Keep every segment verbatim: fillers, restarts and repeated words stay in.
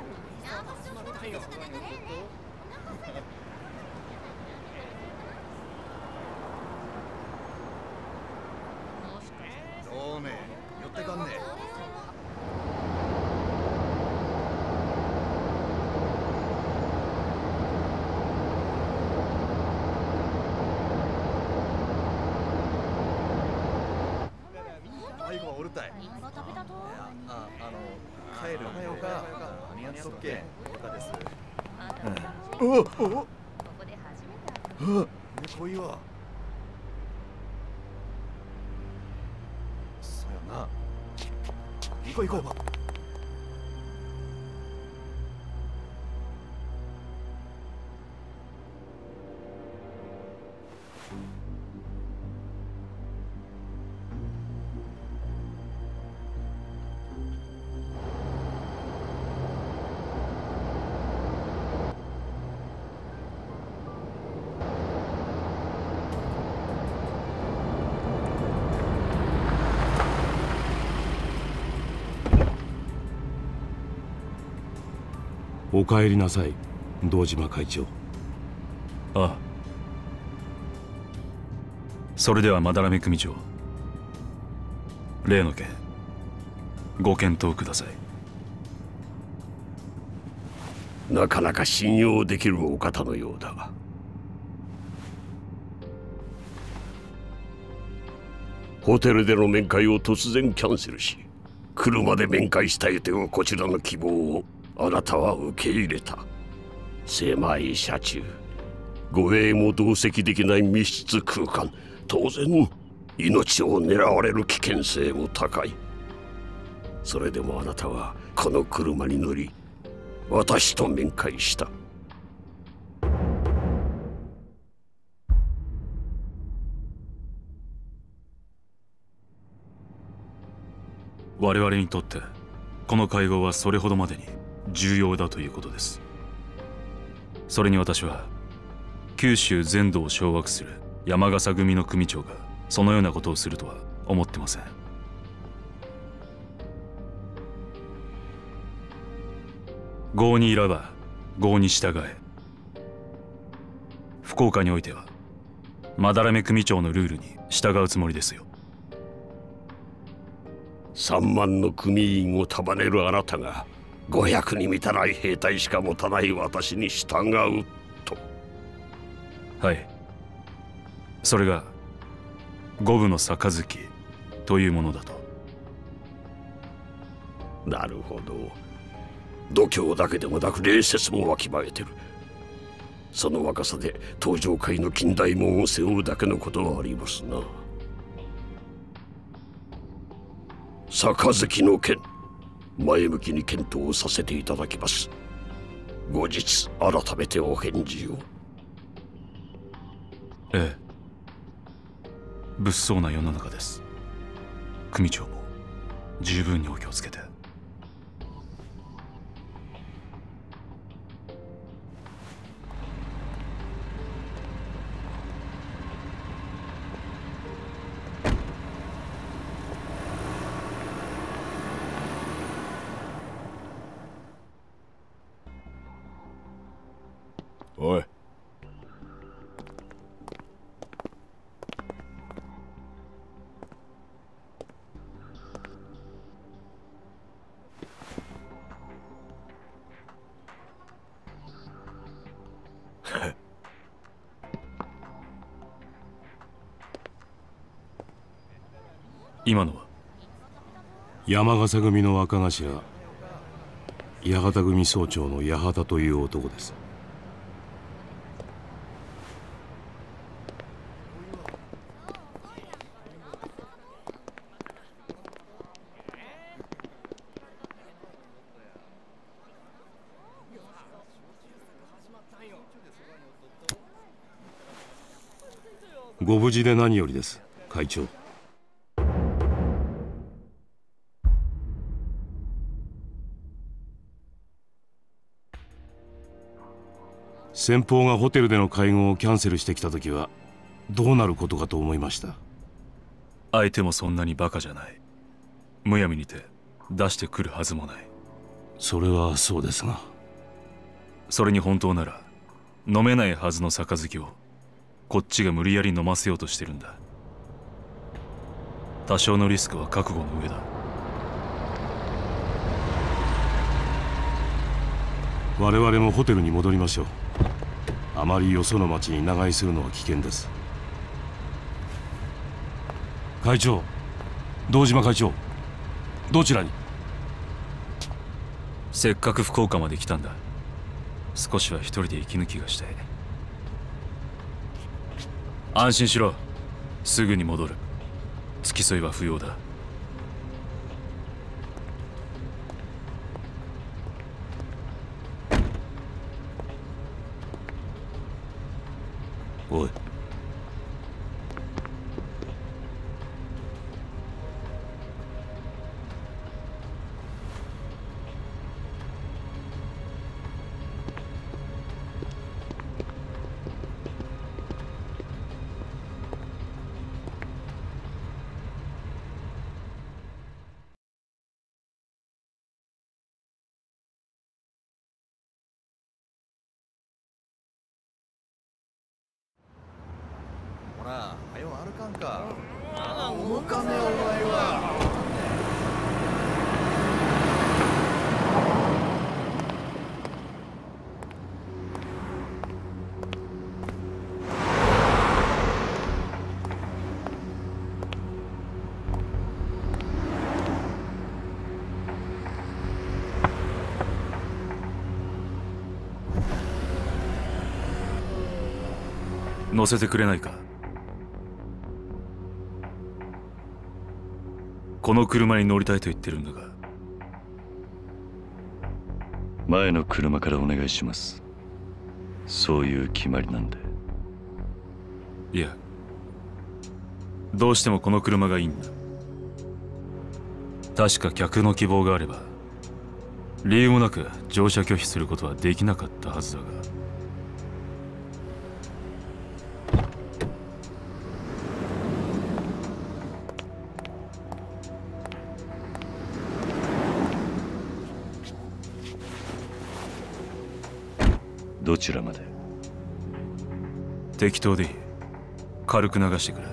どうね、寄ってかんね。最後はおるたい。あ、あの、帰るはよか。何やっとっけ。よかです。うん。おお。あ、猫いわ。そうやな。行こう行こう。 お帰りなさい、堂島会長。 ああ。それでは斑目組長、例の件ご検討ください。 なかなか信用できるお方のようだ。ホテルでの面会を突然キャンセルし、車で面会したいというこちらの希望をあなたは受け入れた。狭い車中、護衛も同席できない密室空間、当然命を狙われる危険性も高い。それでもあなたはこの車に乗り、私と面会した。 我々にとってこの会合はそれほどまでに重要だということです。それに私は九州全土を掌握する山笠組の組長がそのようなことをするとは思ってません。郷にいらば郷に従え。福岡においては斑目組長のルールに従うつもりですよ。 三万の組員を束ねるあなたがごひゃくに満たない兵隊しか持たない私に従うと。 はい。それが五分の杯というものだと。 なるほど。度胸だけでもなく礼節もわきまえてる。その若さで東上界の近代門を背負うだけのことはありますな。杯の件、前向きに検討させていただきます。後日改めてお返事を。 ええ。物騒な世の中です。組長も十分にお気をつけて。 おい。 今のは山笠組の若頭、八幡組総長の八幡という男です。ご無事で何よりです、会長。先方がホテルでの会合をキャンセルしてきた時はどうなることかと思いました。 相手もそんなにバカじゃない。むやみにて出してくるはずもない。 それはそうですが。 それに本当なら飲めないはずの杯をこっちが無理やり飲ませようとしてるんだ。多少のリスクは覚悟の上だ。 我々もホテルに戻りましょう。あまりよその町に長居するのは危険です。会長、堂島会長、どちらに？ せっかく福岡まで来たんだ。少しは一人で息抜きがしたい。安心しろ、すぐに戻る。付き添いは不要だ。 おい、 ほら、はよ歩かんか。ああ、動かねえお前は。 乗せてくれないか。この車に乗りたいと言ってるんだが。 前の車からお願いします。そういう決まりなんで。 いや、どうしてもこの車がいいんだ。確か客の希望があれば理由もなく乗車拒否することはできなかったはずだが。 どちらまで？ 適当でいい。軽く流してくれ。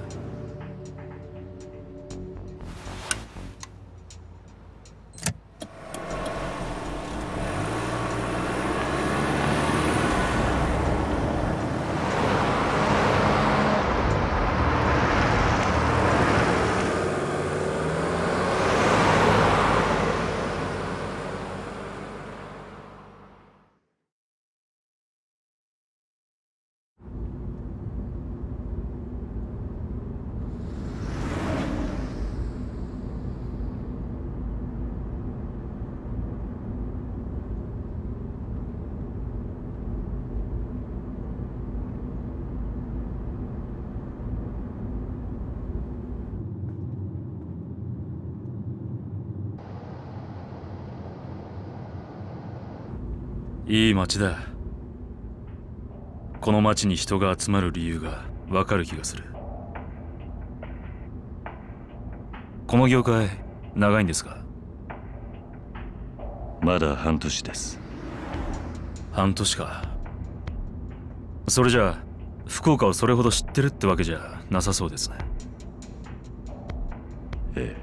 いい街だ。この街に人が集まる理由がわかる気がする。この業界長いんですか？ まだ半年です。 半年か。それじゃあ福岡をそれほど知ってるってわけじゃなさそうですね。 え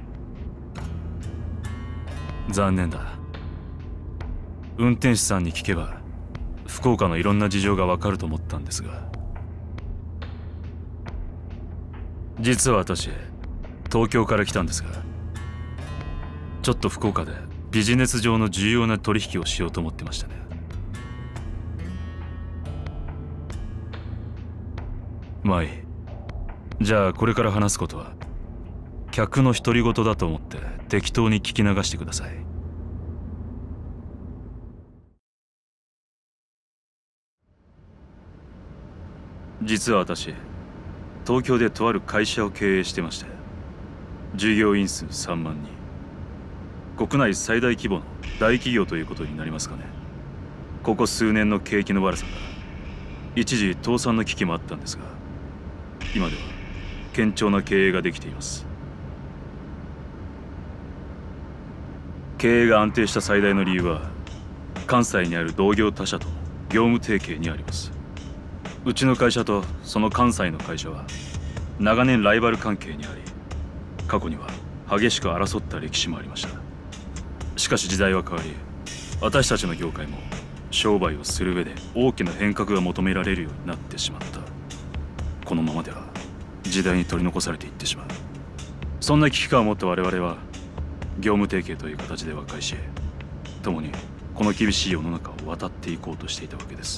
え。残念だ。運転手さんに聞けば福岡のいろんな事情がわかると思ったんですが。実は私東京から来たんですが、ちょっと福岡でビジネス上の重要な取引をしようと思ってましたね。まあいい。じゃあこれから話すことは客の独り言だと思って適当に聞き流してください。実は私東京でとある会社を経営してまして、従業員数さんまんにん、国内最大規模の大企業ということになりますかね。ここ数年の景気の悪さが一時倒産の危機もあったんですが、今では堅調な経営ができています。経営が安定した最大の理由は関西にある同業他社との業務提携にあります。うちの会社とその関西の会社は長年ライバル関係にあり、過去には激しく争った歴史もありました。しかし時代は変わり、私たちの業界も商売をする上で大きな変革が求められるようになってしまった。このままでは時代に取り残されていってしまう。そんな危機感を持った我々は業務提携という形で和解し、共にこの厳しい世の中を渡っていこうとしていたわけです。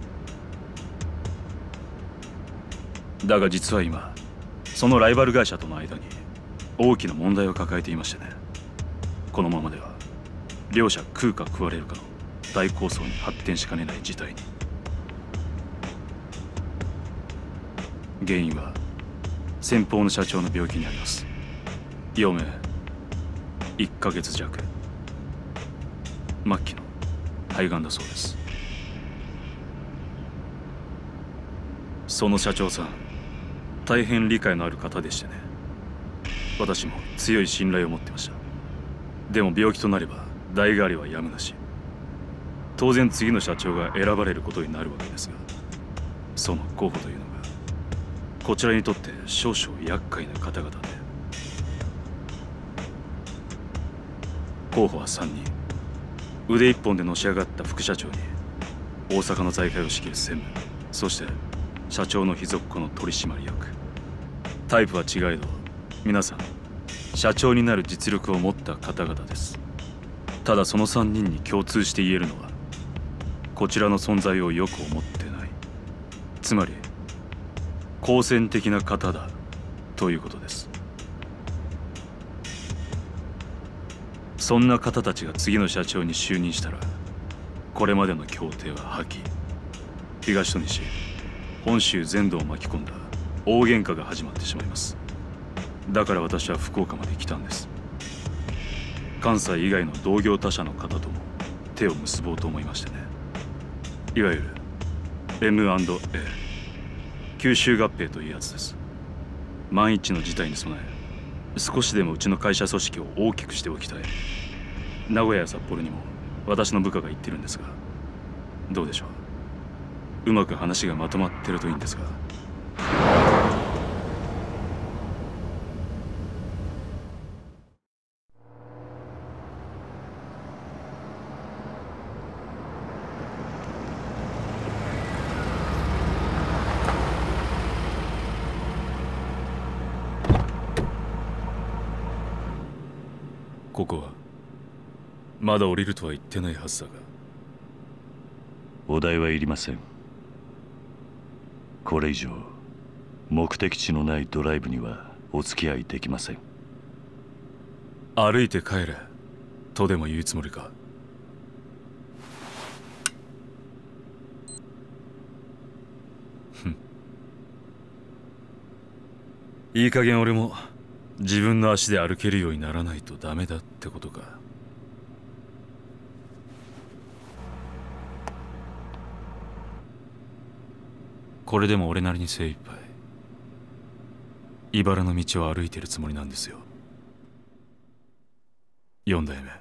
だが実は今、そのライバル会社との間に大きな問題を抱えていましてね。このままでは両者食うか食われるかの大抗争に発展しかねない事態に。原因は先方の社長の病気にあります。余命いっかげつ弱、末期の肺がんだそうです。その社長さん、大変理解のある方でしてね。私も強い信頼を持ってました。でも病気となれば代替わりはやむなし。当然次の社長が選ばれることになるわけですが、その候補というのがこちらにとって少々厄介な方々で、候補はさんにん。腕一本でのし上がった副社長に大阪の財界を仕切る専務、そして社長の秘蔵っ子の取締役。タイプは違えど皆さん社長になる実力を持った方々です。ただそのさんにんに共通して言えるのは、こちらの存在をよく思ってない、つまり好戦的な方だということです。そんな方たちが次の社長に就任したら、これまでの協定は破棄、東と西本州全土を巻き込んだ大喧嘩が始まってしまいます。だから私は福岡まで来たんです。関西以外の同業他社の方とも手を結ぼうと思いましてね。いわゆる エムアンドエー 吸収合併というやつです。万一の事態に備え、少しでもうちの会社組織を大きくしておきたい。名古屋や札幌にも私の部下が言ってるんですが、どうでしょう。うまく話がまとまってるといいんですが。ここはまだ降りるとは言ってないはずだが。 お題はいりません。これ以上目的地のないドライブにはお付き合いできません。 歩いて帰れとでも言うつもりか。ふん。いい加減俺も自分の足で歩けるようにならないとダメだってことか。これでも俺なりに精一杯茨の道を歩いてるつもりなんですよ。四代目。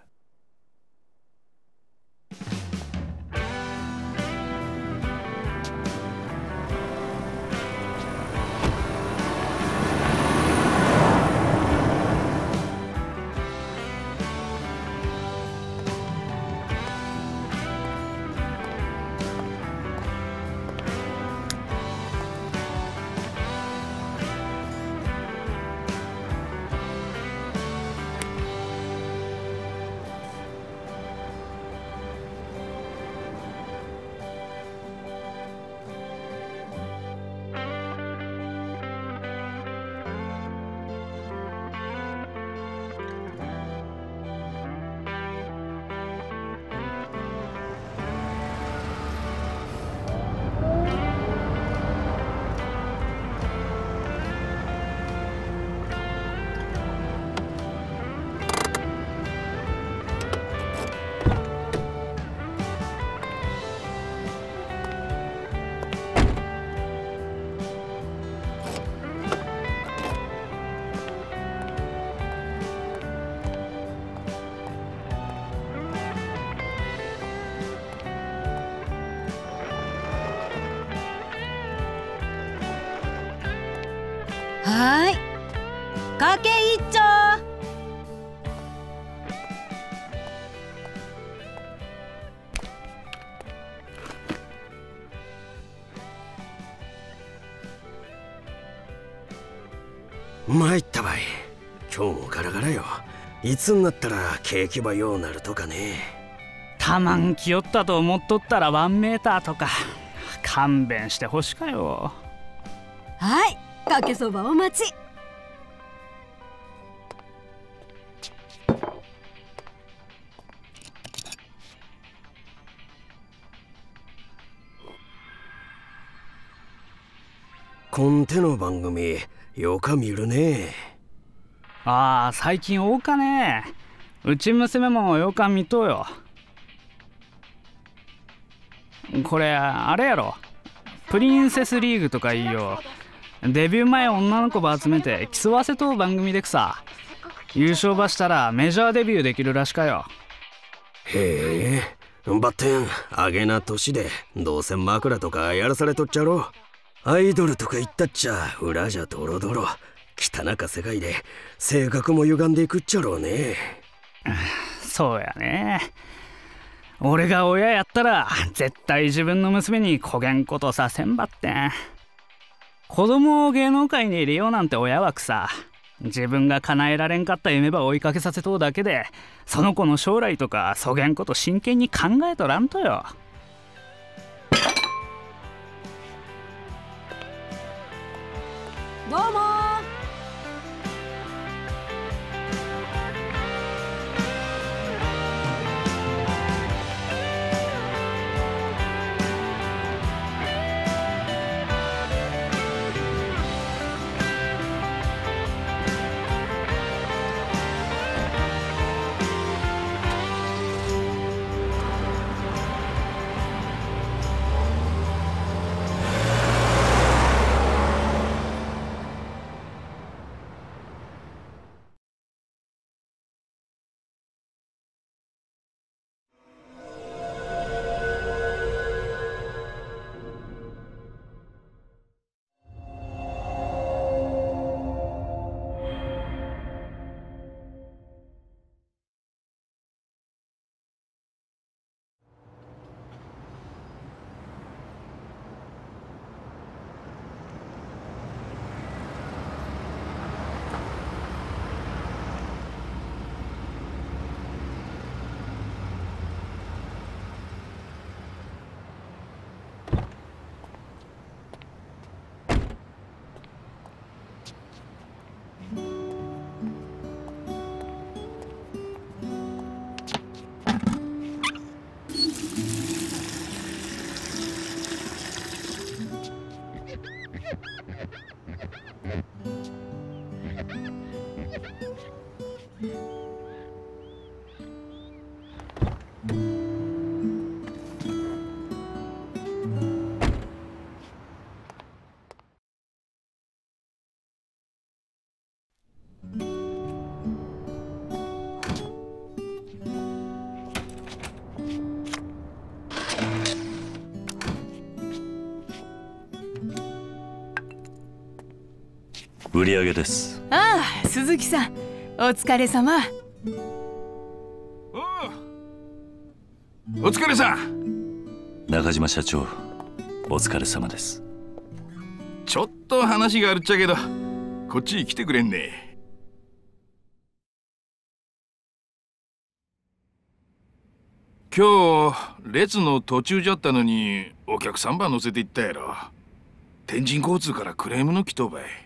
はーい、かけ一丁。 参ったばい。今日もガラガラよ。いつになったら景気ばようなるとかね。 たまんきよったと思っとったらワンメーターとか。勘弁してほしかよ。 はい、かけそばお待ち。 こん手の番組よか見るね。 ああ、最近多かね。うち娘もよか見とうよ。これあれやろ、プリンセスリーグとかいいよ。デビュー前女の子ば集めて競わせとう番組でくさ。優勝ばしたらメジャーデビューできるらしかよ。 へえ、ばってんあげな年でどうせ枕とかやらされとっちゃろ。アイドルとか言ったっちゃ裏じゃドロドロ汚か世界で性格も歪んでいくっちゃろうね。 そうやね。俺が親やったら絶対自分の娘にこげんことさせんばってん。子供を芸能界に入れようなんて親はくさ。自分が叶えられんかった夢ば追いかけさせとうだけで、その子の将来とかそげんこと真剣に考えとらんとよ。 どうもー。 売り上げです。 ああ、鈴木さん、お疲れ様。 お疲れさん。 中島社長、お疲れ様です。 ちょっと話があるっちゃけど、こっちに来てくれんね。今日列の途中じゃったのにお客さんば乗せて行ったやろ。天神交通からクレームの来とうばい。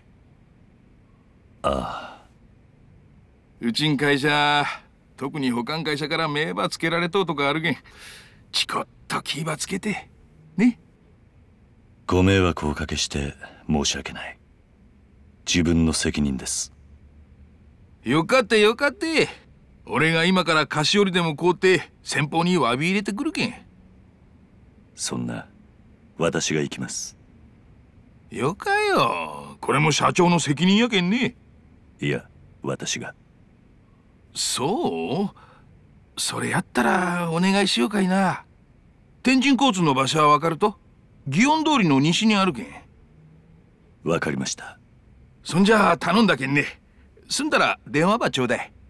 ああ、 うちん会社、特に保管会社から名ばつけられとうとかあるけん、ちこっと気ばつけてね。 ご迷惑をおかけして申し訳ない。自分の責任です。 よかったよかった。俺が今から菓子折りでも買うて先方に詫び入れてくるけん。 そんな、私が行きます。 よかよ、これも社長の責任やけんね。 いや、私が。 そう、それやったらお願いしようかいな。天神交通の場所は分かると、祇園通りの西にあるけん。 分かりました。 そんじゃ頼んだけんね。済んだら電話ばちょうだい。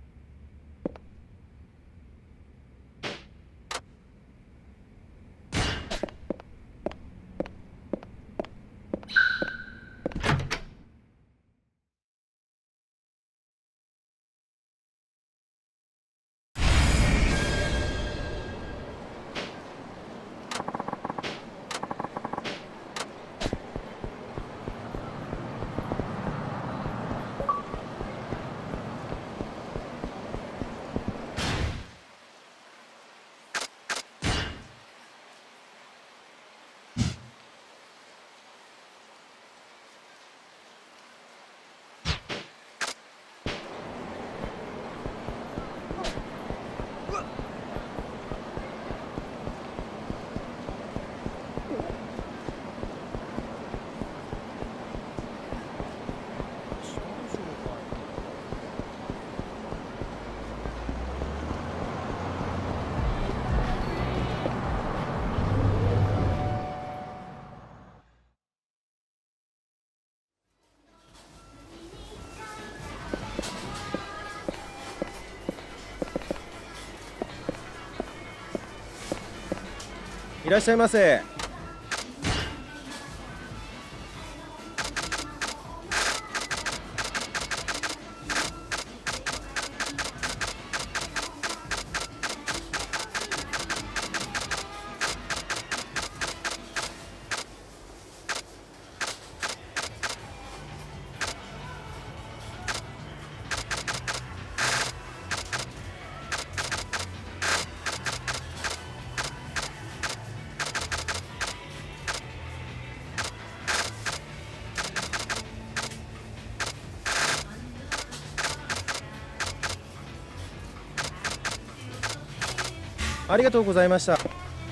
いらっしゃいませ。ありがとうございました。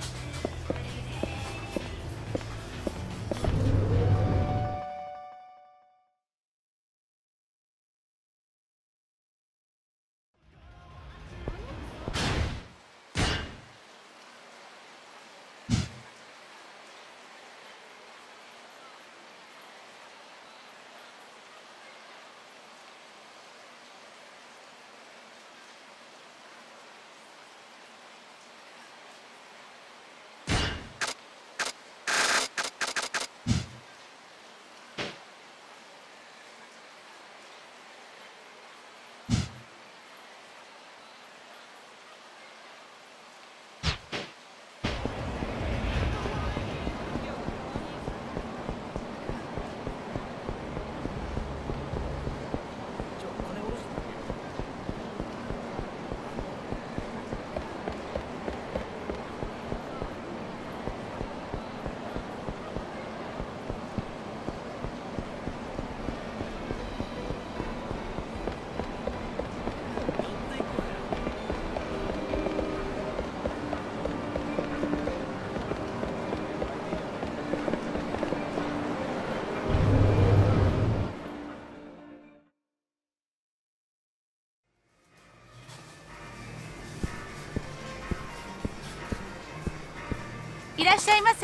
いらっしゃいませ。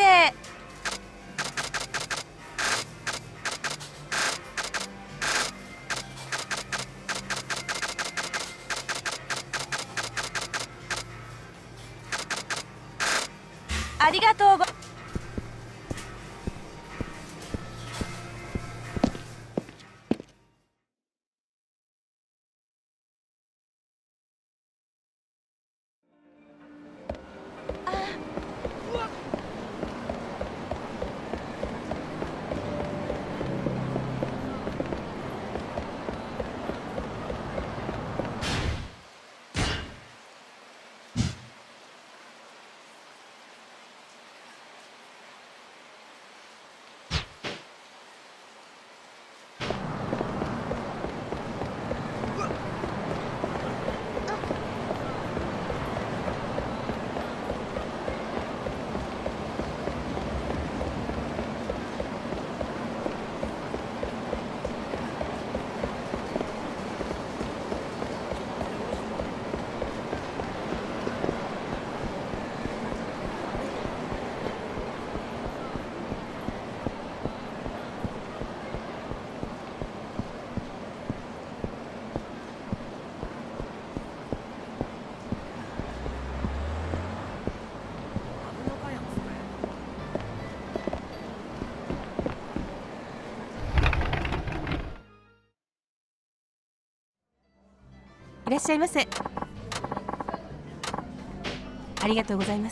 ありがとうごいらっしゃいませ。ありがとうございます。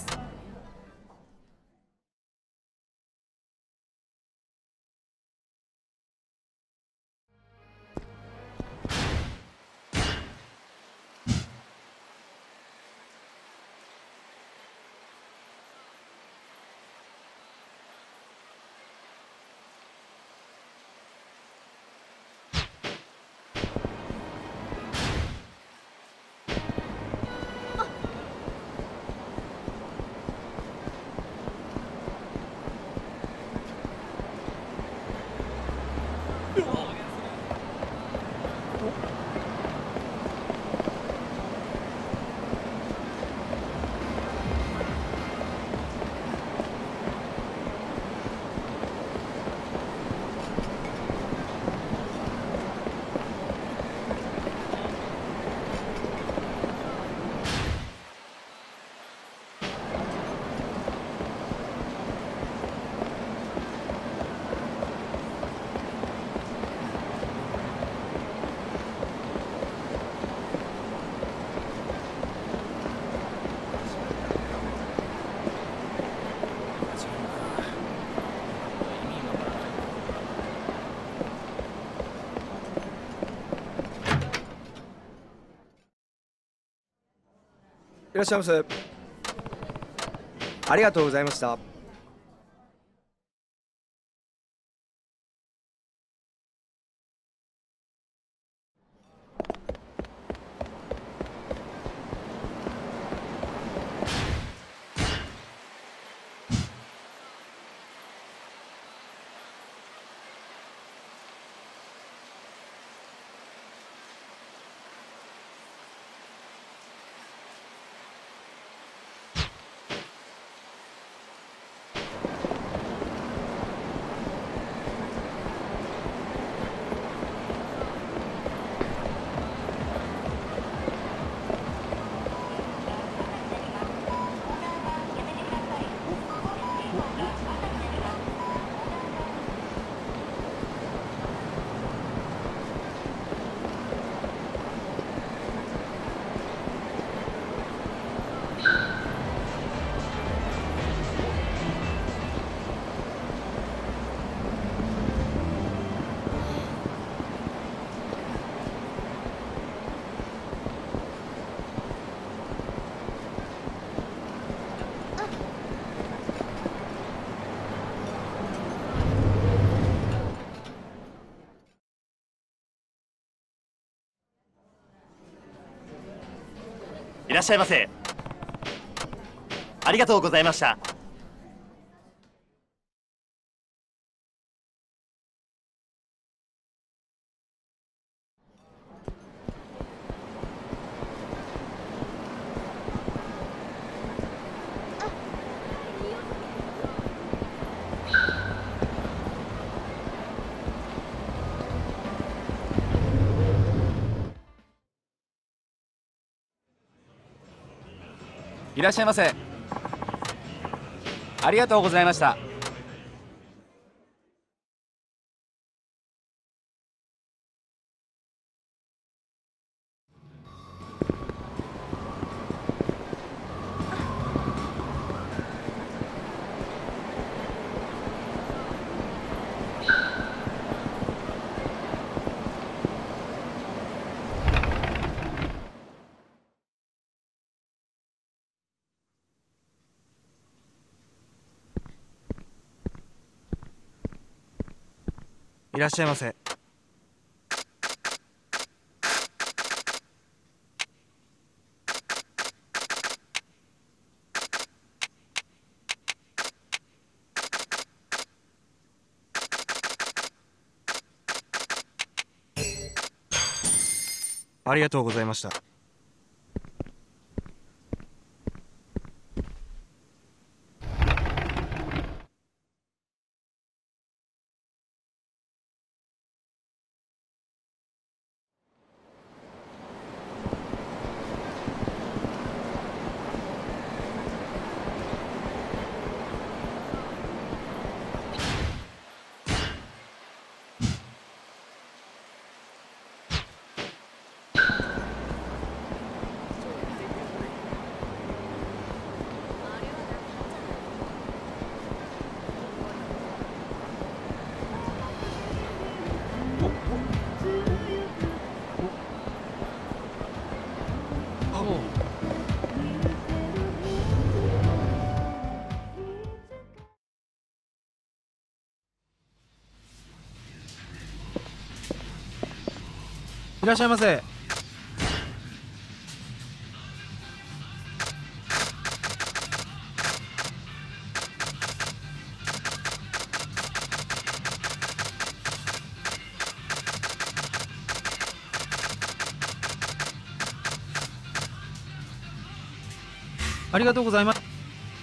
いらっしゃいませ。ありがとうございました。 いらっしゃいませ。ありがとうございました。 いらっしゃいませ。ありがとうございました。 いらっしゃいませ。ありがとうございました。 いらっしゃいませ。ありがとうございます。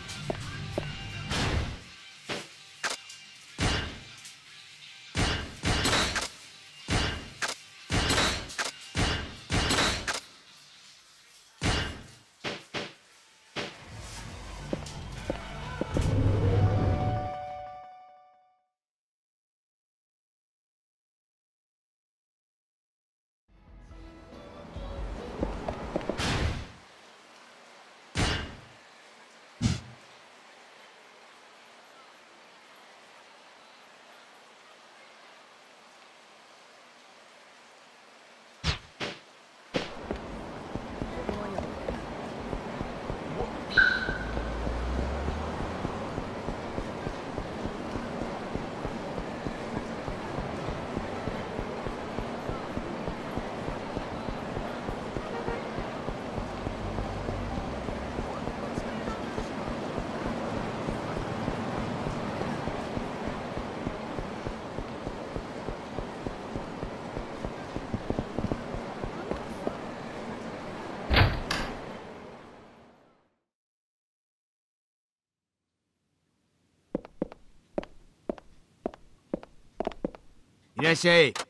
いらっしゃい。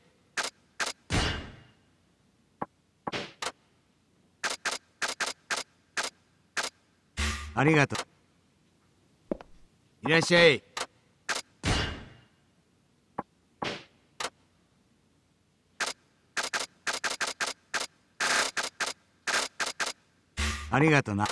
ありがとう。いらっしゃい。ありがとな。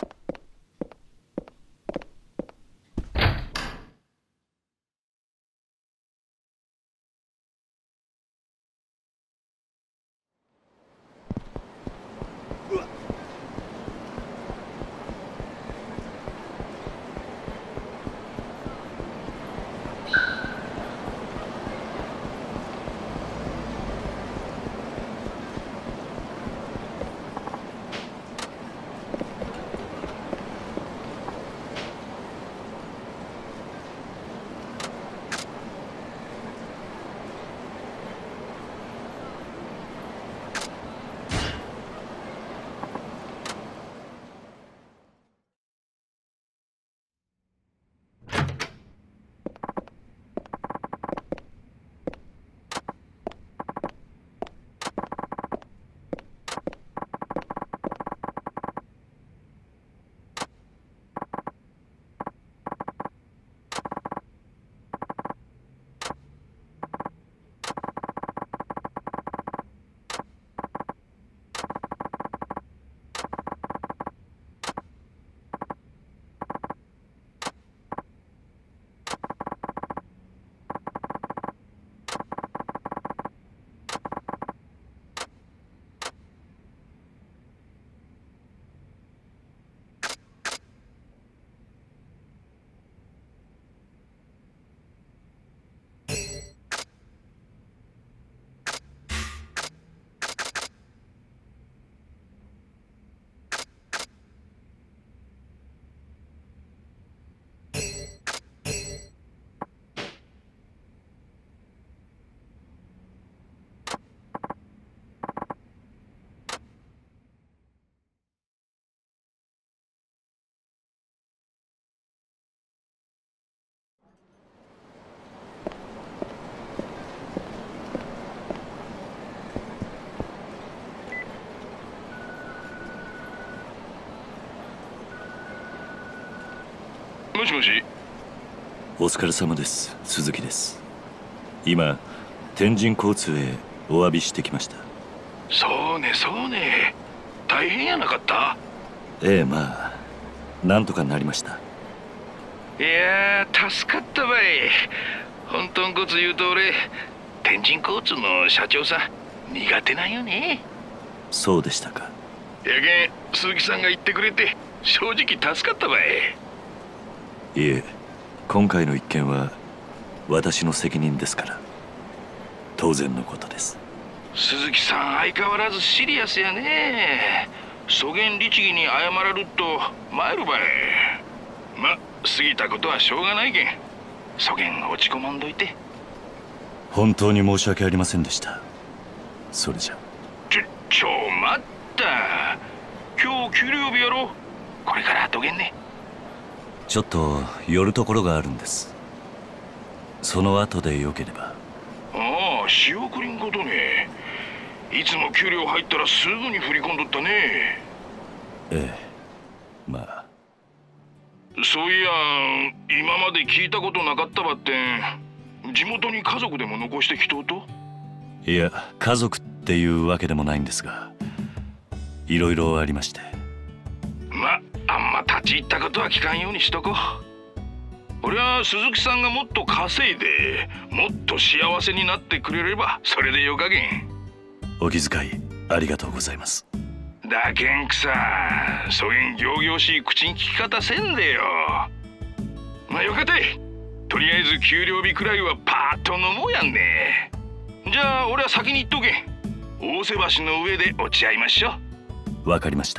もしもし。 お疲れ様です。鈴木です。今天神交通へお詫びしてきました。 そうねそうね、大変やなかった？ ええ、まあなんとかなりました。 いやー助かったばい。本当んこつ言うと俺天神交通の社長さん苦手なんよね。 そうでしたか。 やけん鈴木さんが言ってくれて正直助かったばい。 いえ、今回の一件は私の責任ですから当然のことです。 鈴木さん相変わらずシリアスやね。そげん律儀に謝らると参るばい。ま、過ぎたことはしょうがないけん、そげん落ち込まんどいて。 本当に申し訳ありませんでした。それじゃ。 ちょ、ちょ待った。今日給料日やろ。これからどげんね。 ちょっと寄るところがあるんです。その後でよければ。 ああ、仕送りんことね。いつも給料入ったらすぐに振り込んどったね。 ええ、まあ。 そういや、今まで聞いたことなかったばってん、地元に家族でも残してきとうと？ いや、家族っていうわけでもないんですが、いろいろありまして。 ま、あんま立ち入ったことは聞かんようにしとこう。俺は鈴木さんがもっと稼いでもっと幸せになってくれればそれでよかげん。 お気遣いありがとうございます。 だけんくさ、そげん仰々しい口に聞き方せんでよ。まあよかて、とりあえず給料日くらいはパーッと飲もうやんね。じゃあ俺は先に行っとけん。大瀬橋の上で落ち合いましょう。わかりました。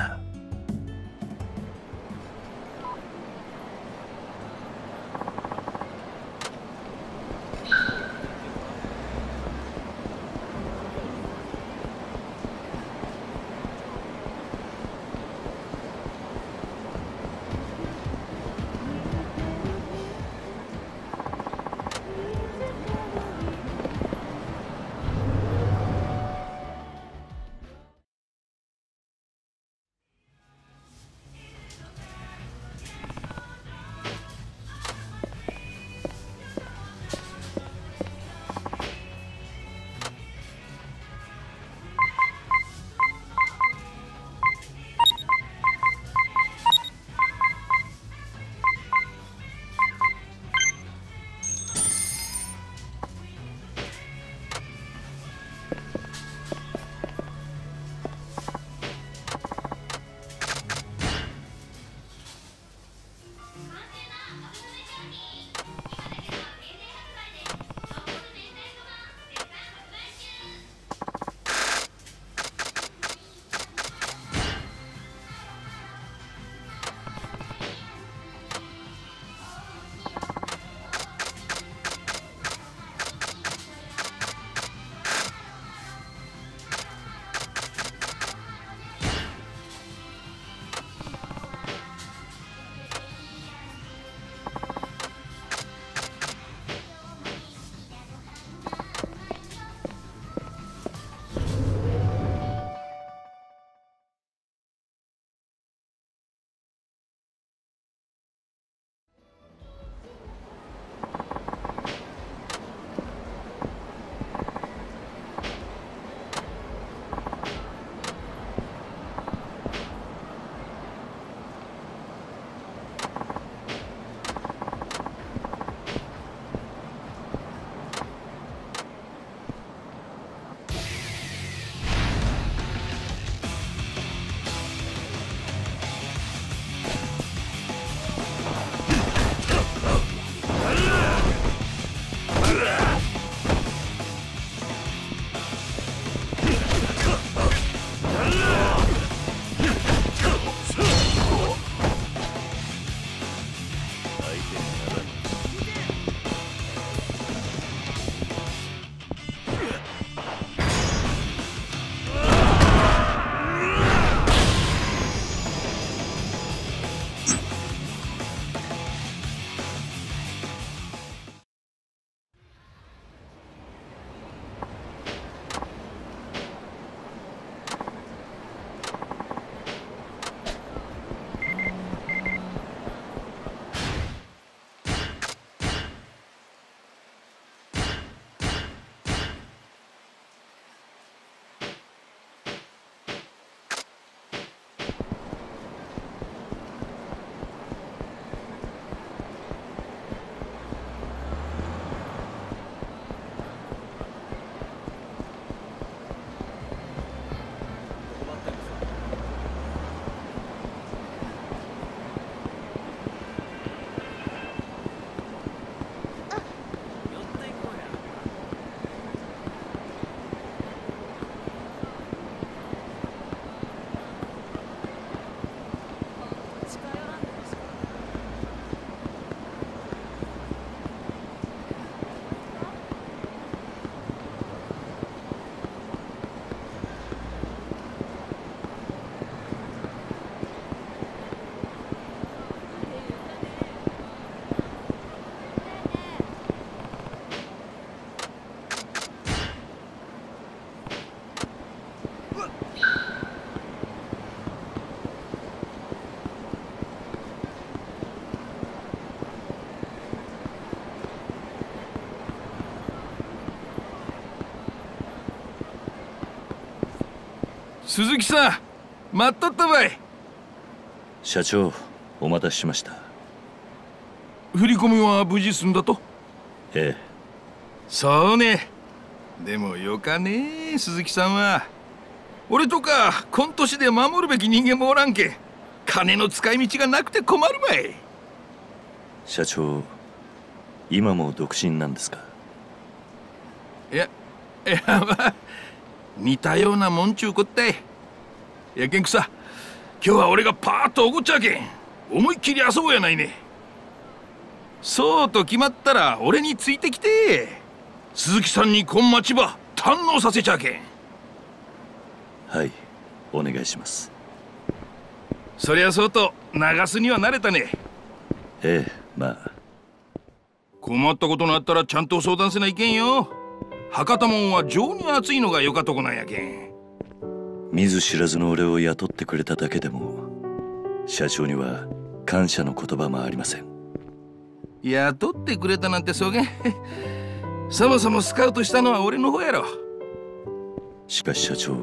鈴木さん、待っとったばい。 社長、お待たせしました。 振り込みは無事済んだと？ ええ。 そうね。でもよかねえ、鈴木さんは。俺とかこん年で守るべき人間もおらんけん、金の使い道がなくて困るばい。 社長、今も独身なんですか？ いや、いやまあ似たようなもんちゅうこったい。やけんくさ、今日は俺がパーッとおごっちゃうけん、思いっきり遊ぼうやないね。そうと決まったら俺についてきて、鈴木さんにこん町場堪能させちゃうけん。 はい、お願いします。 そりゃそうと流すには慣れたね。 ええ、まあ困ったことがあったらちゃんと相談せないけんよ。博多門は情に熱いのがよかとこなんやけん。 見ず知らずの俺を雇ってくれただけでも社長には感謝の言葉もありません。 雇ってくれたなんてそげんそもそもスカウトしたのは俺の方やろ。 しかし社長、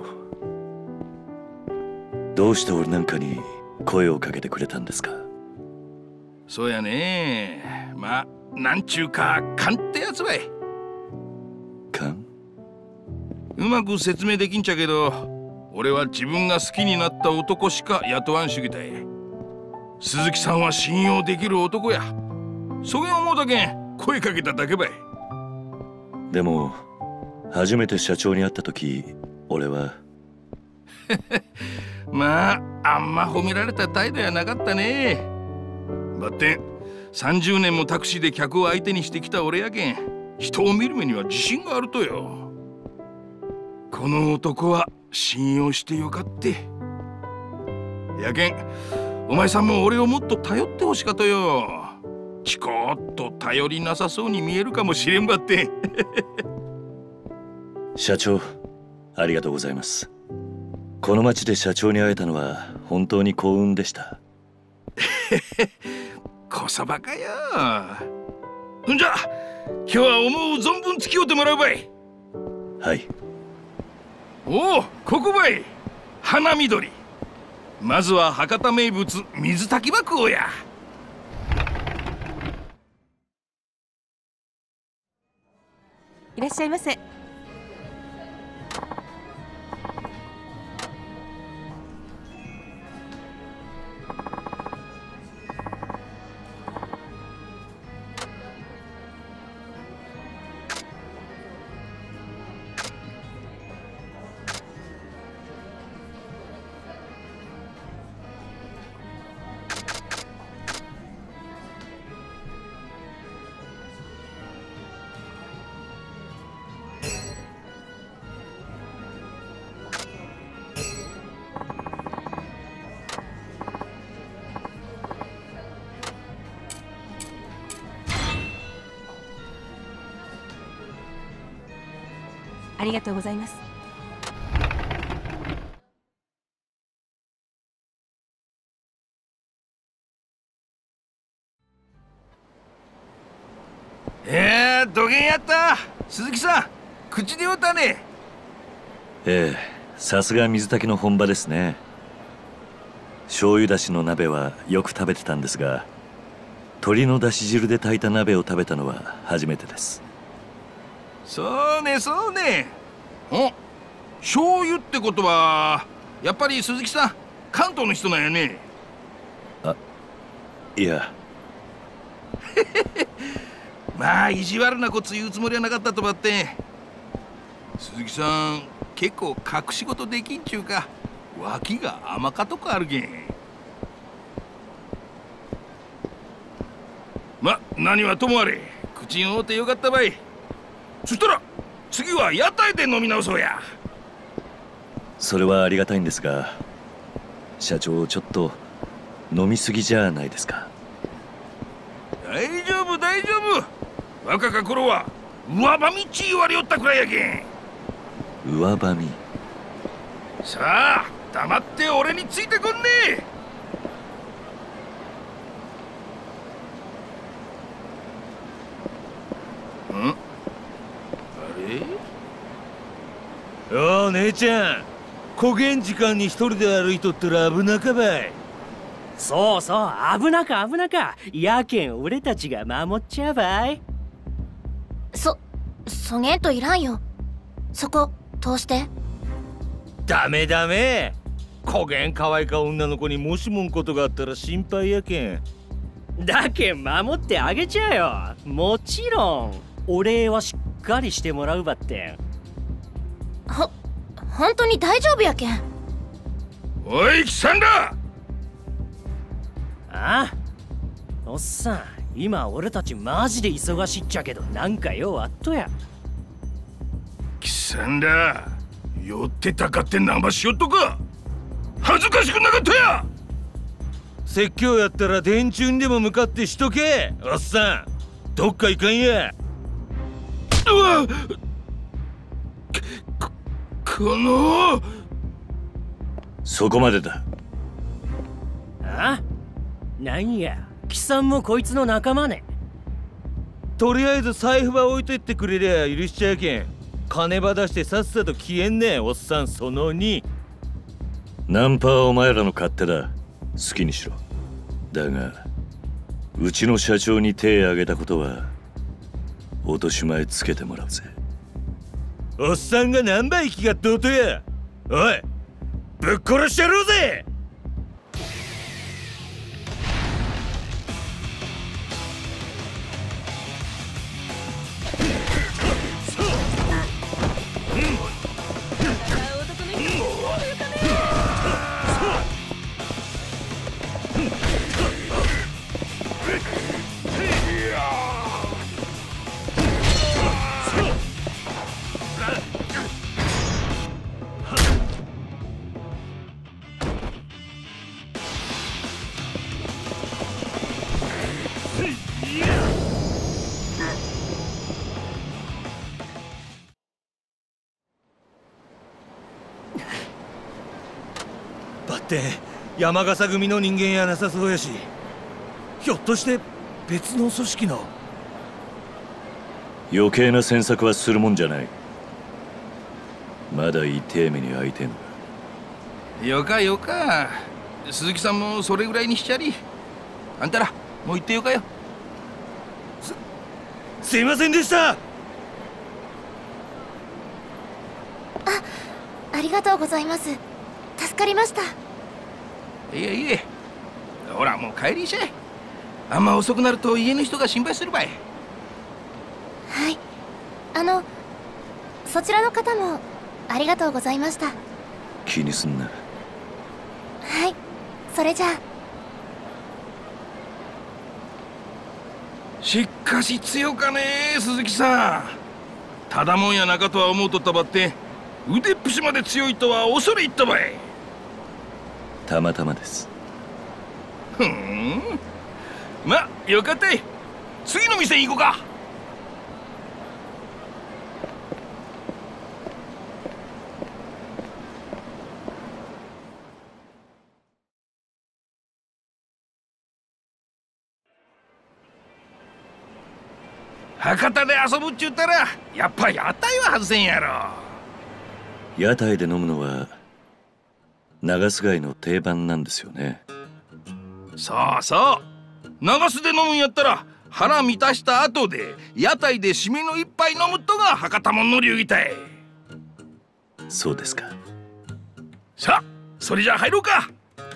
どうして俺なんかに声をかけてくれたんですか？ そうやね。まあなんちゅうか勘ってやつばい。 勘？ うまく説明できんちゃけど、俺は自分が好きになった男しか雇わん主義たい。鈴木さんは信用できる男や。そげん思うだけん声かけただけばい。 でも初めて社長に会った時、俺はまああんま褒められた態度やなかったね。ばってんさんじゅうねんもタクシーで客を相手にしてきた俺やけん、人を見る目には自信があるとよ。この男は信用してよかって。やけんお前さんも俺をもっと頼ってほしかとよ。ちこっと頼りなさそうに見えるかもしれんばって社長、ありがとうございます。この町で社長に会えたのは本当に幸運でしたこそばかよ。ほんじゃ今日は思う存分付き合うてもらうばい。 はい。 おお、ここばい。花緑。まずは博多名物水炊きば食おうや。 いらっしゃいませ。ありがとうございます。 えー、どげんやった。鈴木さん、口でよったね。 ええ、さすが水炊きの本場ですね。醤油だしの鍋はよく食べてたんですが、鶏のだし汁で炊いた鍋を食べたのは初めてです。 そうねそうね。お、醤油ってことはやっぱり鈴木さん関東の人なんやね。 あ、いやまあ意地悪なこと言うつもりはなかったとばって。鈴木さん結構隠し事できんちゅうか、脇が甘かとこあるけん。ま、何はともあれ口に合うてよかったばい。そしたら次は屋台で飲み直そうや。 それはありがたいんですが、社長ちょっと飲みすぎじゃないですか？ 大丈夫大丈夫。若か頃は上ばみっち言われよったくらいやけん。 上ばみ？ さあ黙って俺についてこんね。ん？あれ？ おお姉ちゃん、 焦げん時間に一人で歩いとったら危なかばい。 そうそう、危なか危なか。やけん俺たちが守っちゃうばい。 そ、そげんといらんよ。そこ通して。 ダメダメ。焦げん可愛いか女の子にもしもんことがあったら心配やけん。 だけん守ってあげちゃよ。もちろんお礼はしっかりしてもらうばってん。 ほ、本当に大丈夫やけん。 おい、キサンダー。 ああ、おっさん、今俺たちマジで忙しいっちゃけど、なんかようあっとや。 キサンダー、酔ってたかってナンバしよっとか。恥ずかしくなかったや。 説教やったら電柱にでも向かってしとけ。おっさん、どっか行かんや。 うわ、こ、このそこまでだ。 ああ、なんや、キさんもこいつの仲間ね。 とりあえず財布ば置いといてくれりゃ許しちゃうけん。金ば出してさっさと消えんね。おっさんそのに。 ナンパはお前らの勝手だ。好きにしろ。だがうちの社長に手を挙げたことは落とし前つけてもらうぜ。 おっさんが何倍息がどうとや。おい、ぶっ殺してやろうぜ。ばって山笠組の人間やなさそうやし、ひょっとして別の組織の。 余計な詮索はするもんじゃない。まだ痛え目に遭いてんの。 よかよか。鈴木さんもそれぐらいにしちゃり。あんたらもう行ってよかよ。 す、すいませんでした。 あ、ありがとうございます。助かりました。 いえいえ、ほらもう帰りしゃい。あんま遅くなると家の人が心配するばい。 はい、あのそちらの方もありがとうございました。 気にすんな。 はい、それじゃあ。 しっかし強かねえ、鈴木さん。ただもんやなかとは思うとったばって腕っぷしまで強いとは恐れ入ったばい。 たまたまです。 ふん、まあよかったい。次の店に行こうか。博多で遊ぶっちゅったらやっぱ屋台は外せんやろ。 屋台で飲むのは長洲街の定番なんですよね。 そうそう、長洲で飲むんやったら腹満たした後で屋台で締めの一杯飲むとが博多もんの流儀たい。 そうですか。 さあそれじゃあ入ろうか。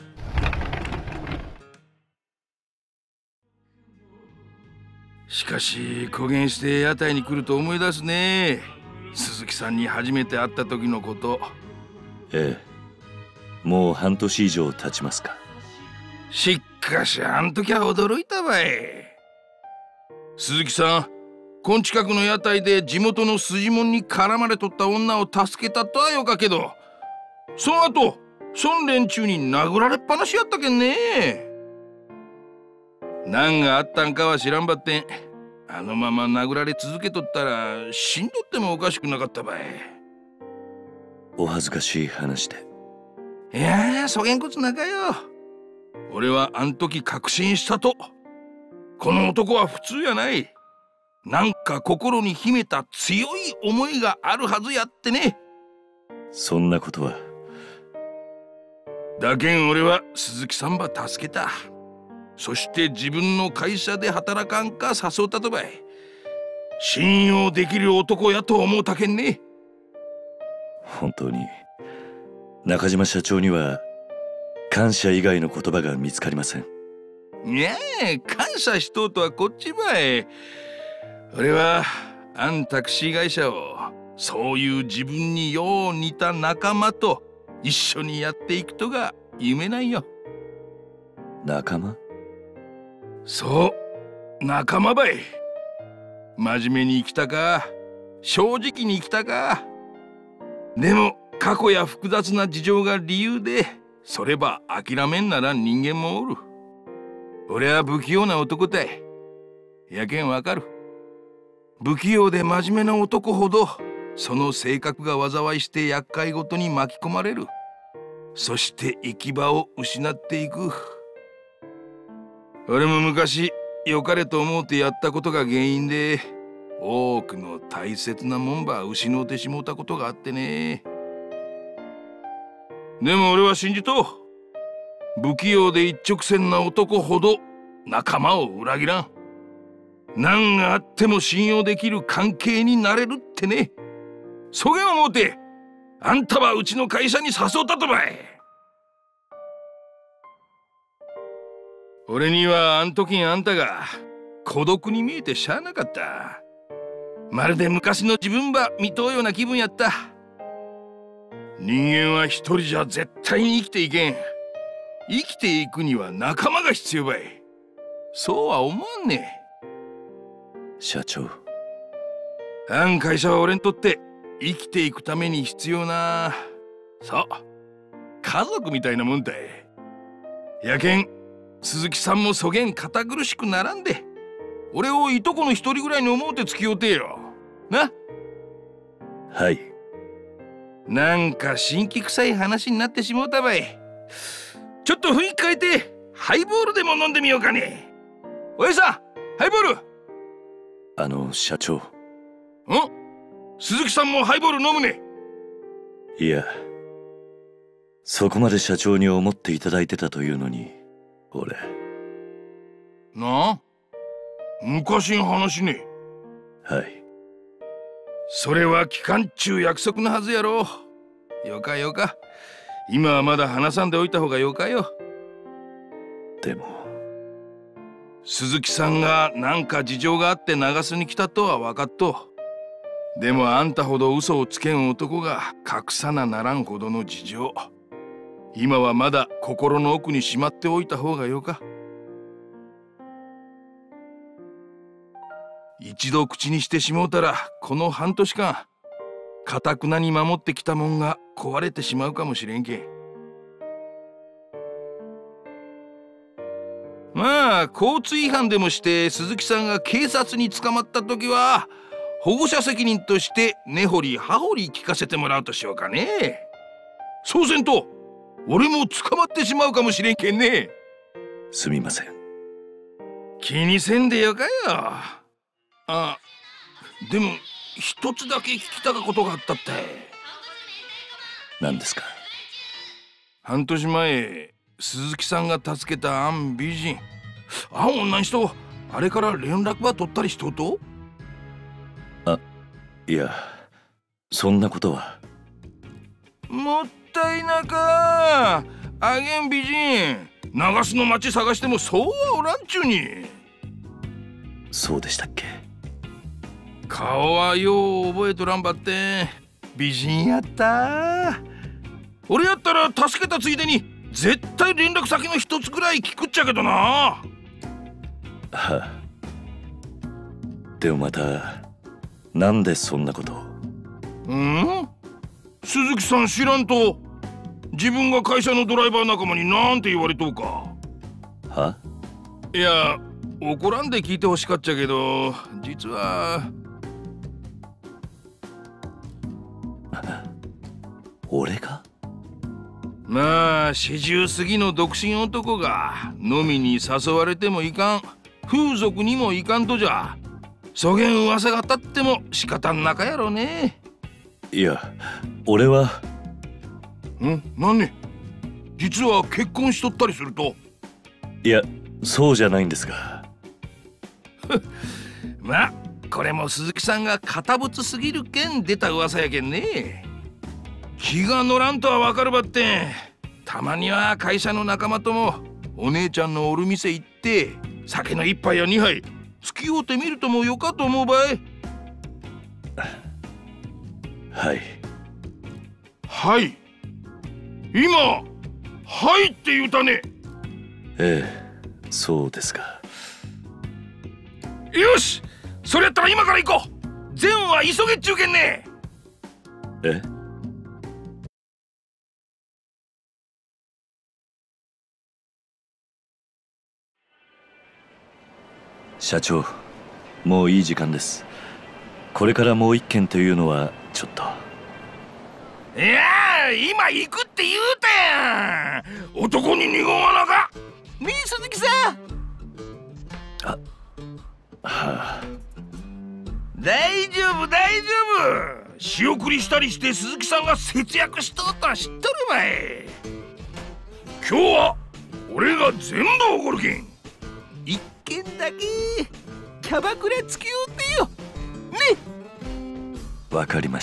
しかしこげんして屋台に来ると思い出すね。鈴木さんに初めて会った時のこと。 ええ、もう半年以上経ちますか。 しっかしあん時は驚いたばい。鈴木さん、こん近くの屋台で地元の筋もんに絡まれとった女を助けたとはよかけど、その後そん連中に殴られっぱなしやったけんね。何があったんかは知らんばってん、あのまま殴られ続けとったら死んどってもおかしくなかったばい。 お恥ずかしい話で。 いやいや、そげんこつなかよ。俺はあん時確信したと。この男は普通やない。なんか心に秘めた強い思いがあるはずやってね。 そんなことはだけん俺は鈴木さんば助けた。そして自分の会社で働かんか誘ったとばい。信用できる男やと思うたけんね。 本当に中島社長には感謝以外の言葉が見つかりません。 いや感謝しとうとはこっちばい。俺はアンタクシー会社をそういう自分によう似た仲間と一緒にやっていくとが夢なんよ。 仲間？ そう仲間ばい。真面目に生きたか正直に生きたか。でも過去や複雑な事情が理由でそれば諦めんならん人間もおる。俺は不器用な男たい。やけんわかる。不器用で真面目な男ほどその性格が災いして厄介ごとに巻き込まれる。そして行き場を失っていく。俺も昔良かれと思うてやったことが原因で多くの大切なもんば失うてしもうたことがあってね。でも俺は信じとう。不器用で一直線な男ほど仲間を裏切らん。何があっても信用できる関係になれるってね。そげん思うてあんたはうちの会社に誘ったとばい。俺にはあん時あんたが孤独に見えてしゃあなかった。まるで昔の自分ば見とうような気分やった。人間は一人じゃ絶対に生きていけん。生きていくには仲間が必要ばい。そうは思わんね。 社長、 あん会社は俺にとって生きていくために必要な、そう家族みたいなもんだい。やけん鈴木さんもそげん堅苦しくならんで俺をいとこの一人ぐらいに思うて付き合うてよな。 はい。 なんか新規臭い話になってしもうたばい。ちょっと雰囲気変えてハイボールでも飲んでみようかね。おやさんハイボール。 あの社長。 ん？鈴木さんもハイボール飲むね。 いや、そこまで社長に思っていただいてたというのに俺。 なあ昔の話ね。 はい。 それは期間中約束のはずやろ。よかよか。今はまだ話さんでおいた方がよかよ。 でも鈴木さんが何か事情があって長洲に来たとは分かっと。でもあんたほど嘘をつけん男が隠さなならんほどの事情、今はまだ心の奥にしまっておいた方がよか。一度口にしてしもうたらこの半年間かたくなに守ってきたもんが壊れてしまうかもしれんけん。まあ交通違反でもして鈴木さんが警察に捕まった時は保護者責任として根掘り葉掘り聞かせてもらうとしようかね。そうせんと俺も捕まってしまうかもしれんけんね。 すみません。 気にせんでよかよ。あ、でも一つだけ聞きたかことがあったって。 何ですか？ 半年前鈴木さんが助けたあん美人、あん女の人、あれから連絡は取ったりしとうと？ あ、いや、そんなことは。 もったいなか。あげん美人、長洲の町探してもそうはおらんちゅうに。 そうでしたっけ？ 顔はよう覚えとらんばって美人やった。俺やったら助けたついでに絶対連絡先の一つくらい聞くっちゃけどな。 はあ、でもまたなんでそんなことを？ うん？鈴木さん知らんと自分が会社のドライバー仲間になんて言われとうか。 は？ いや怒らんで聞いてほしかっちゃけど実は俺が？ まあ四十過ぎの独身男が飲みに誘われてもいかん、風俗にもいかんとじゃそげん噂が立っても仕方んなかやろね。 いや俺は。 ん？何ね？ 実は結婚しとったりすると。 いや、そうじゃないんですが。 まあこれも鈴木さんが堅物すぎるけん出た噂やけんね。気が乗らんとはわかるばって、たまには会社の仲間ともお姉ちゃんのおる店行って酒の一杯や二杯付き合うてみるともよかと思うばい。 はいはい。今はいって言うたね。 ええ、そうですか。 よし、それやったら今から行こう。善は急げっちゅうけんね。 え？社長、もういい時間です。これからもう一件というのはちょっと。 いやー、今行くって言うたやん。男に二言はなか。ねえ鈴木さん。 あ、はあ。 大丈夫大丈夫。仕送りしたりして鈴木さんが節約しとうとは知っとるまい。今日は俺が全部おごるけん。一件だけキャバクラ付き合うてよ。ね。 わかりました。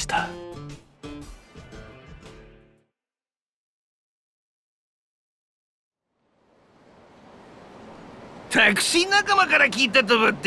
タクシー仲間から聞いたとばって、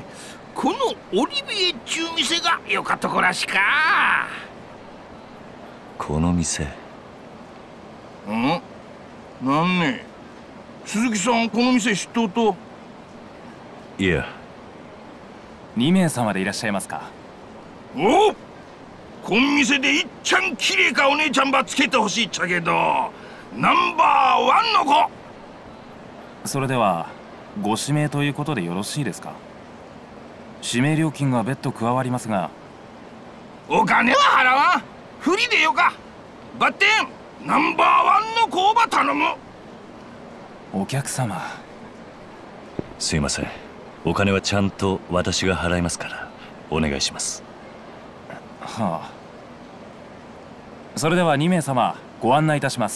このオリビエっちゅう店がよかとこらしか。 この店。 ん？なんね？鈴木さんこの店知っとうと？ いや。 にめいさまでいらっしゃいますか？ おっ、こん店でいっちゃん綺麗かお姉ちゃんばつけてほしいっちゃけど、ナンバーワンの子。 それではご指名ということでよろしいですか？指名料金が別途加わりますが。 お金は払わん。フリでよか。バッテンナンバーワンの子ば頼む。 お客様。 すいません、お金はちゃんと私が払いますからお願いします。 はあ。それではにめいさまご案内いたします。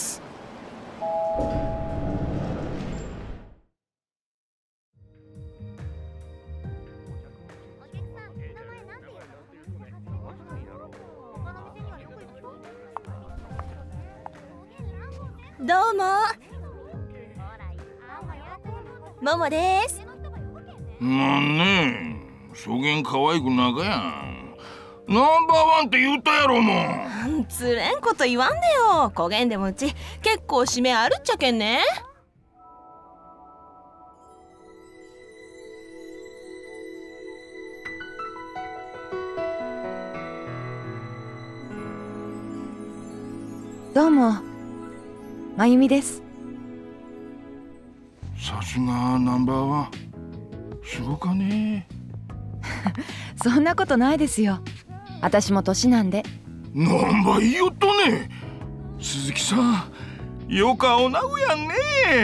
どうも、ももです。 なんねえ、そげん可愛くなかやん。ナンバーワンって言ったやろもん。 つれんこと言わんでよ。こげんでもうち結構指名あるっちゃけんね。 どうも、まゆみです。 さすがナンバーワン。すごかね。 そんなことないですよ。私も年なんで。 なんば言いよっとね。鈴木さん、よかおなうやんね。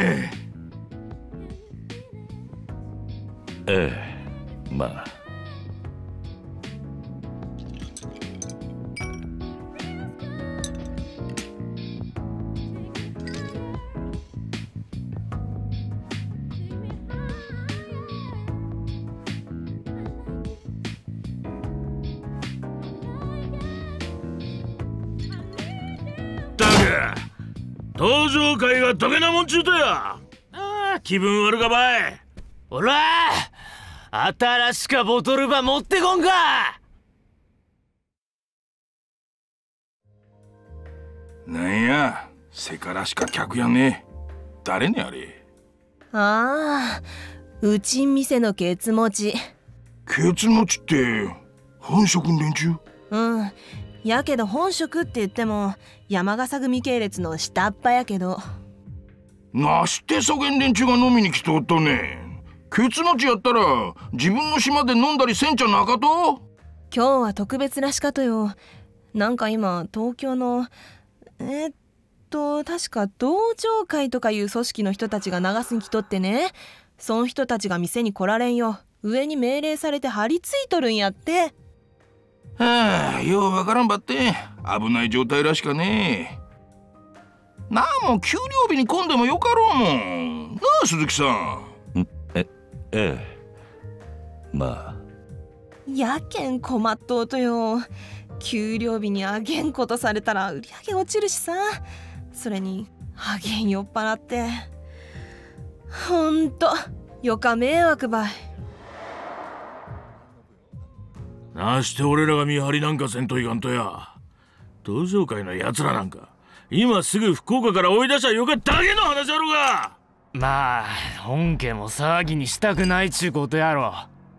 ええ、まあ。 登場会がどげなもんちゅうとや。ああ、気分悪かばい。 おらー、新しかボトルば持ってこんか。 なんや、せからしか客やね。誰ねあれ。 ああ、うちん店のケツ持ち。 ケツ持ちって本職連中？ うん。やけど本職って言っても山笠組系列の下っ端やけど。 なしてそげん連中が飲みに来とったね。ケツ持ちやったら自分の島で飲んだりせんちゃなかと。 今日は特別らしかとよ。なんか今東京のえー、っと確か道場会とかいう組織の人たちが流すに来とってね。その人たちが店に来られんよ。上に命令されて張り付いとるんやって。 はあ、ようわからんばって危ない状態らしかね。 なあもう給料日に混んでもよかろうもんなあ鈴木さん。 えええまあやけん困っとうとよ。給料日にあげんことされたら売り上げ落ちるしさ。それにあげん酔っ払ってほんとよか迷惑ばい。 なして俺らが見張りなんかせんといかんとや。同情会のやつらなんか今すぐ福岡から追い出しゃよかっただけの話やろが。 まあ本家も騒ぎにしたくないちゅうことやろ。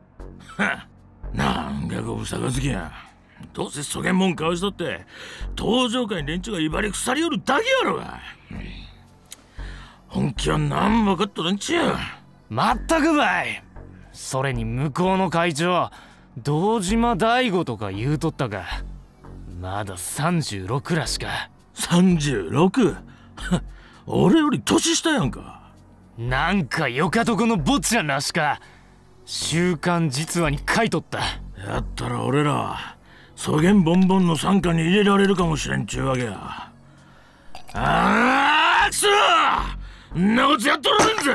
なんかごぶさがつきや。どうせそげんもんかわしとって登場会連中が威張り腐りよるだけやろが。本気は何も分かっとらんちや。 まったくばい。それに向こうの会長堂島大吾とか言うとったがまださんじゅうろくらしか。 さんじゅうろく？ 俺より年下やんか。 なんかよかとこの坊ちゃんらしか週刊実話に書いとった。 やったら俺らはそげんボンボンの傘下に入れられるかもしれんちゅうわけや。ああくそんなことやっとられんぜ。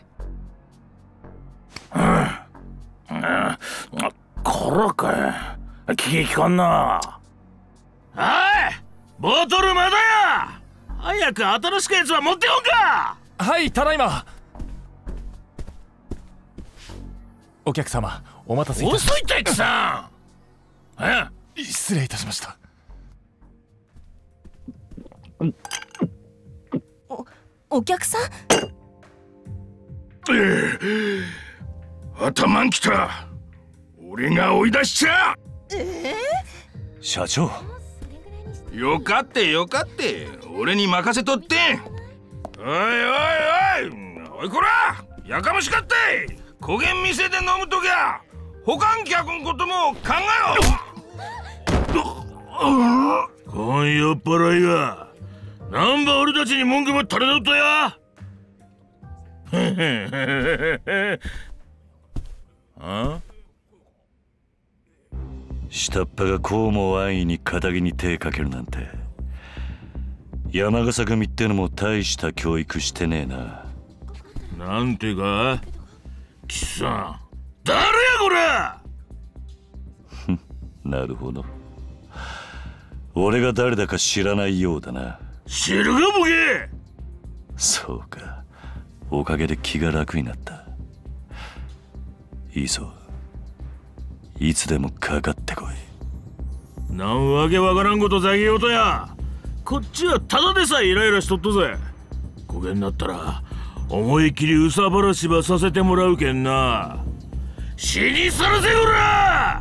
うんうんこらかい聞き聞かんな。おいボトルまだや。早く新しくやつは持ってこんか。 はいただいま。お客様お待たせいたしました。 遅いってくさん。え失礼いたしました。 おお客さん。 ええ頭んきた。俺が追い出しちゃ。 えー、社長よかってよかって俺に任せとって。おいおいおいおいこらやかましかって焦げん店で飲むときゃ他ん客んことも考えろ。 こん酔っ払いがなんば俺たちに文句ば垂れとったや。 あ下っ端がこうも安易に仇に手かけるなんて山笠組ってのも大した教育してねえな。 なんてか貴さん誰やこれ。 なるほど俺が誰だか知らないようだな。 知るかボケ。 そうかおかげで気が楽になった。いいぞいつでもかかってこい。 なんわけわからんことざげようとや。こっちはただでさえイライラしとっとぜ。こげんなったら思い切り憂さ晴らしばさせてもらうけんな。死にさらせこら。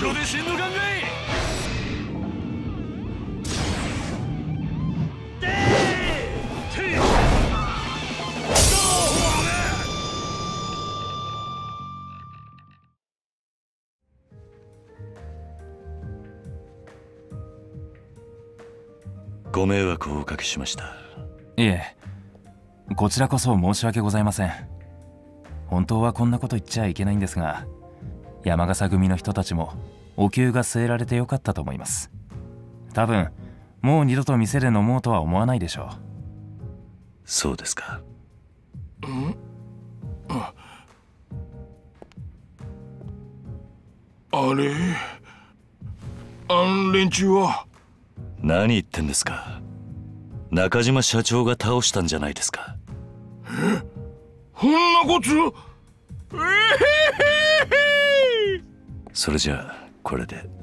ここで死ぬ考え。 ご迷惑をおかけしました。 いえ、こちらこそ申し訳ございません。本当はこんなこと言っちゃいけないんですが、山笠組の人たちもお灸が据えられてよかったと思います。多分もう二度と店で飲もうとは思わないでしょう。 そうですか。 んああれ、あん連中は。 何言ってんですか。中島社長が倒したんじゃないですか。 え、そんなこと。えへへ。 それじゃあこれで。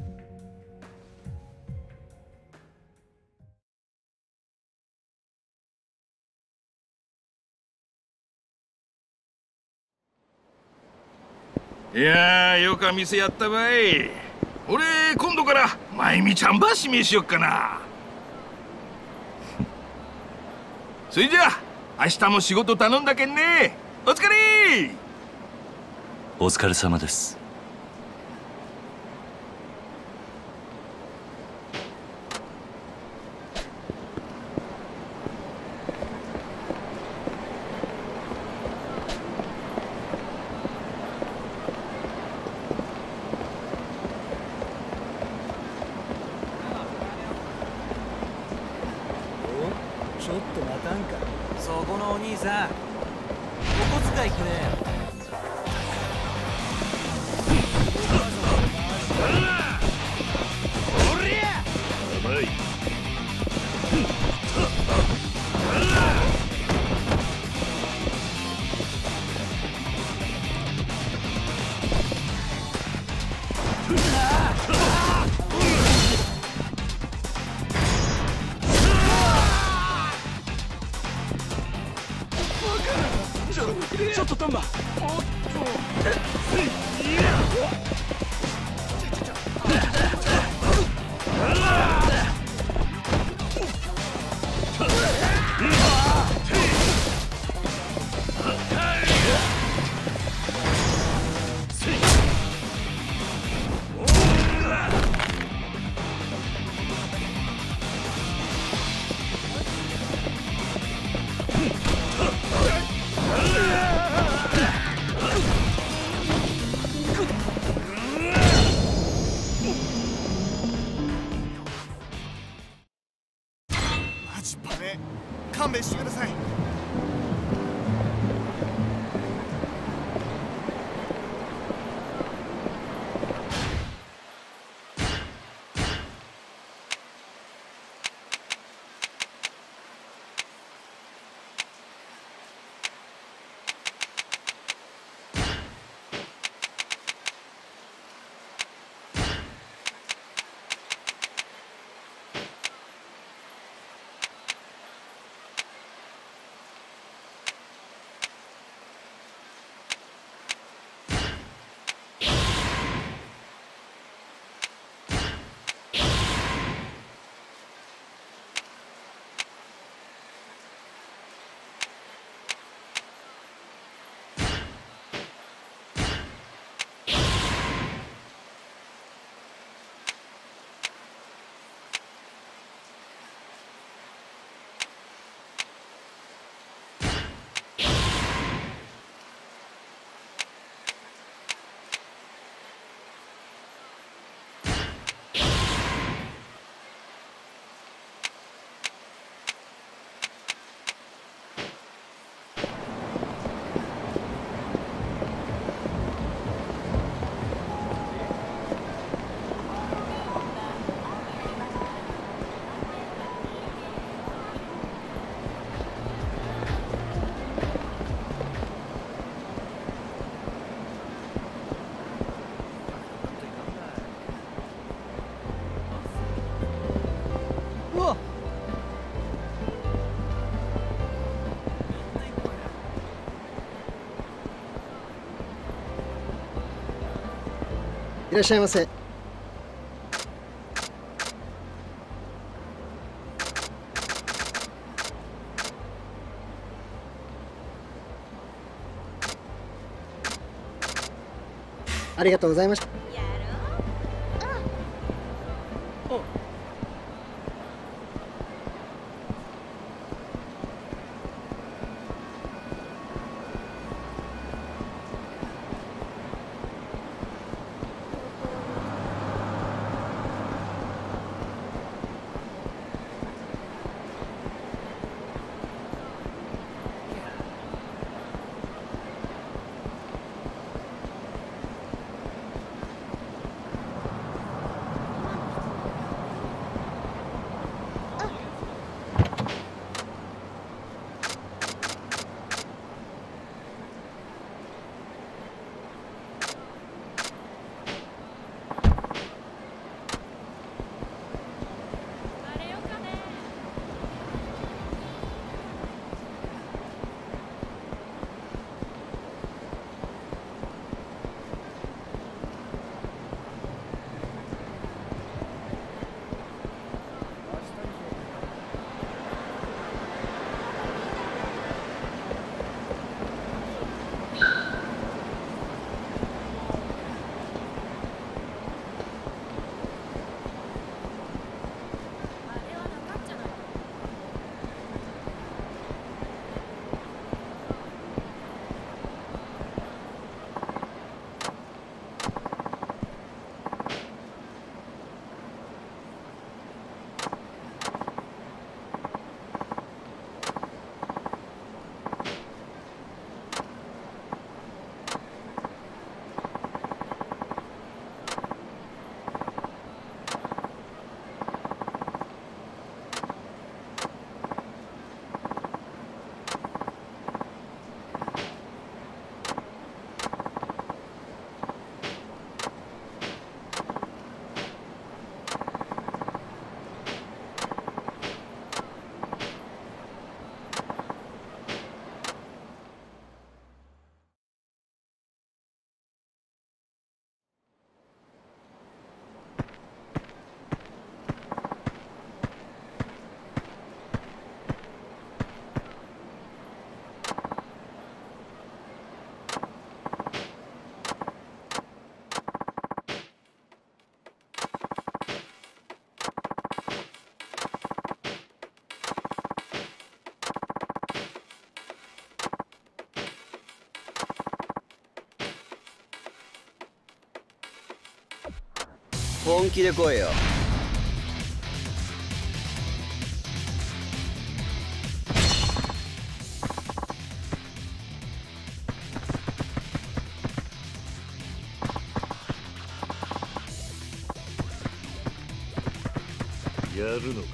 いやー、よか店やったばい。俺今度からまゆみちゃんば指名しよっかな。それじゃあ明日も仕事頼んだけんね。お疲れ。 お疲れ様です。 ちょっと待たんか。そこのお兄さん、お小遣いくれ。おりゃ甘い。 ちょっとトンバ。おっと。え、いや。 マジパネ、勘弁してください。 いらっしゃいませ。 ありがとうございました。 本気で来いよ。 やるのか。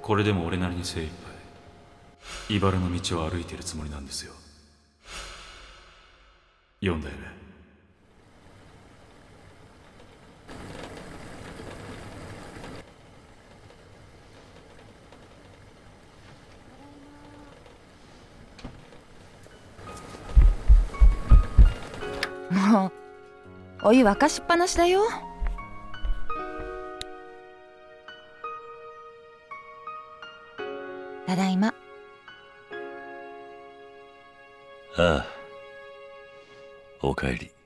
これでも俺なりに精一杯茨の道を歩いているつもりなんですよ。四代目。 もうお湯沸かしっぱなしだよ。ただいま。 ああ、おかえり。